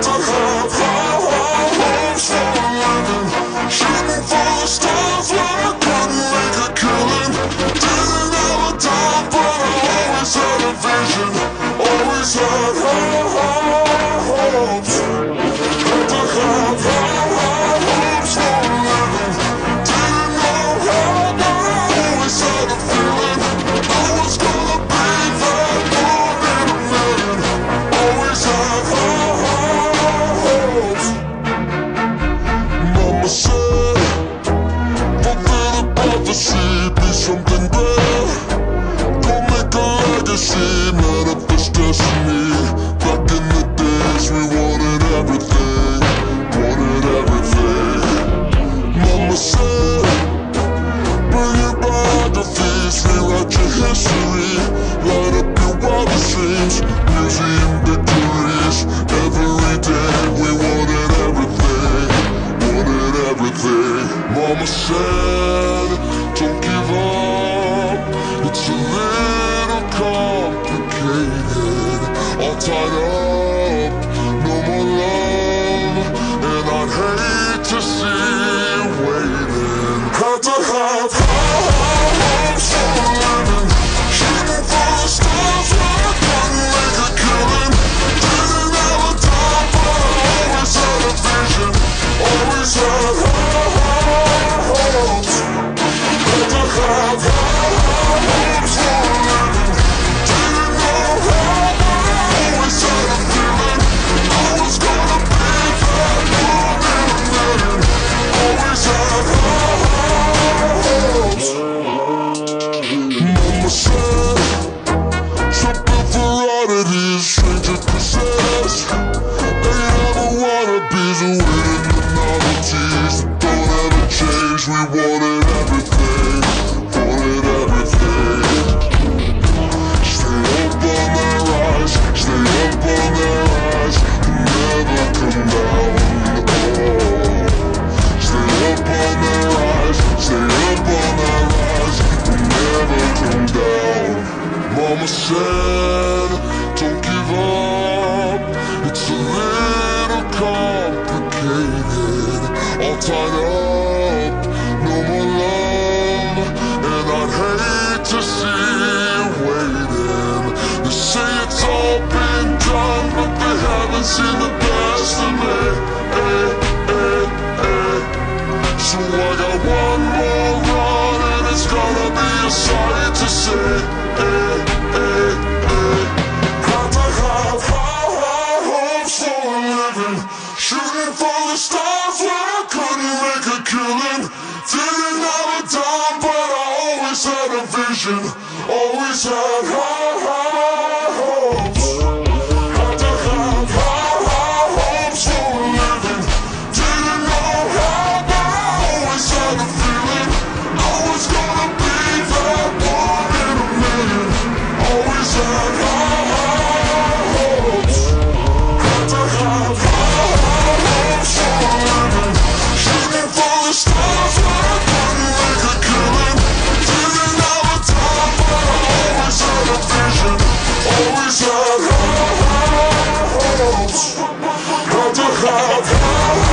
to have hopes for a living, shooting for the stars when I couldn't make a killing. Didn't have a dime, but I always had a vision, always had hopes. Had to have hopes for a living. Didn't know how, but I always had a feeling I was gonna be that one in a million. Always had hopes. Mama said, fulfill the prophecy, be something great. Go make a legacy, manifest destiny. Back in the days we wanted everything, wanted everything. Mama said, bring your biographies, rewrite your history, light up your wildest dreams, museum victories. Every day we wanted everything, wanted everything. Mama said, don't give up, it's a little complicated. All tied up, no more love, and I'd hate to see you waiting. Had to have hopes for a living, shooting for the stars when I couldn't make a killing. Didn't have a dime, but I always had a vision, always had hopes. Had to have hopes for a living. Didn't know how, but I always had a feeling I was gonna be that one in a million. Always had hopes. Mama said, something for oddities, stranger possessed. Ain't ever wannabes, waiting the novelties that don't ever change. We wanted everything, wanted everything. Stay up on their eyes, stay up on their eyes, and never come down. Stay up on their eyes, stay up on their eyes, and never come down. Mama said, don't give up, it's a little complicated. All tied up, no more love, and I'd hate to see you waiting. They say it's all been done, but they haven't seen the best of me. So I got one more run, and it's gonna be a sight to see. Had to have hopes for a living, shooting for the stars when I couldn't make a killing. Didn't have a dime, but I always had a vision, always had hopes. Had to have hopes for a living. Didn't know how, but I always had a feeling I was gonna be that one in a million. Always had hopes. Had to have hopes for a living, shooting for the stars when I couldn't make a killing. Didn't have a dime, but I always had a vision, always had hopes. Had to have